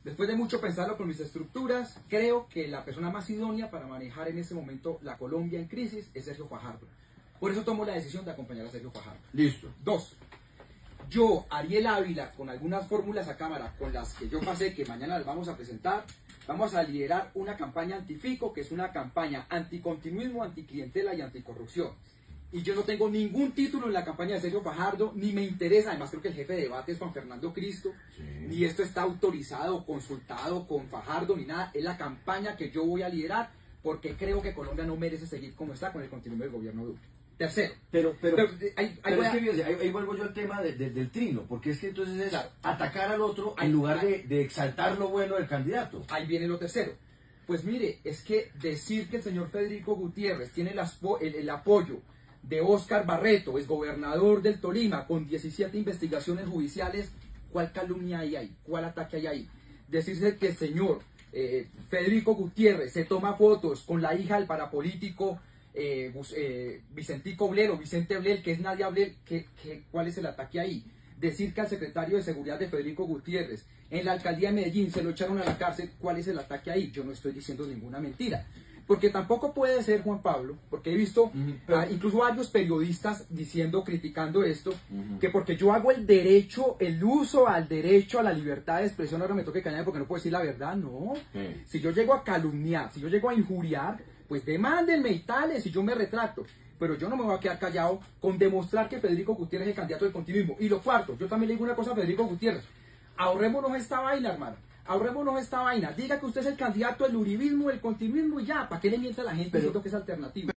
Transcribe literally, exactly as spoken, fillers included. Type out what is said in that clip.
Después de mucho pensarlo con mis estructuras, creo que la persona más idónea para manejar en este momento la Colombia en crisis es Sergio Fajardo. Por eso tomo la decisión de acompañar a Sergio Fajardo. Listo. Dos, yo, Ariel Ávila, con algunas fórmulas a cámara con las que yo pasé, que mañana les vamos a presentar, vamos a liderar una campaña antifico, que es una campaña anticontinuismo, anticlientela y anticorrupción. Y yo no tengo ningún título en la campaña de Sergio Fajardo, ni me interesa, además creo que el jefe de debate es Juan Fernando Cristo, sí. Ni esto está autorizado, consultado con Fajardo, ni nada. Es la campaña que yo voy a liderar, porque creo que Colombia no merece seguir como está con el continuismo del gobierno Duque. Tercero. Pero, pero, pero, ahí, pero ahí, es que, ahí, ahí vuelvo yo al tema de, de, del trino, porque es que entonces es claro, atacar al otro ahí, en lugar ahí, de, de exaltar lo bueno del candidato. Ahí viene lo tercero. Pues mire, es que decir que el señor Federico Gutiérrez tiene el, el, el apoyo de Óscar Barreto, es gobernador del Tolima, con diecisiete investigaciones judiciales, ¿cuál calumnia hay ahí? ¿Cuál ataque hay ahí? Decirse que el señor eh, Federico Gutiérrez se toma fotos con la hija del parapolítico eh, eh, Vicentico Blel o Vicente Blel, que es Nadia Blel, ¿qué, qué, ¿cuál es el ataque ahí? Decir que al secretario de Seguridad de Federico Gutiérrez en la alcaldía de Medellín se lo echaron a la cárcel, ¿cuál es el ataque ahí? Yo no estoy diciendo ninguna mentira. Porque tampoco puede ser, Juan Pablo, porque he visto uh-huh, pero... uh, incluso varios periodistas diciendo, criticando esto, uh-huh, que porque yo hago el derecho, el uso al derecho a la libertad de expresión, ahora me toque callar porque no puedo decir la verdad, no. Uh-huh. Si yo llego a calumniar, si yo llego a injuriar, pues demándenme y tales, y yo me retracto. Pero yo no me voy a quedar callado con demostrar que Federico Gutiérrez es el candidato del continuismo. Y lo cuarto, yo también le digo una cosa a Federico Gutiérrez, ahorrémonos esta vaina, hermano. Ahorrémonos esta vaina. Diga que usted es el candidato del uribismo, del continuismo y ya. ¿Para qué le miente a la gente diciendo que es alternativo?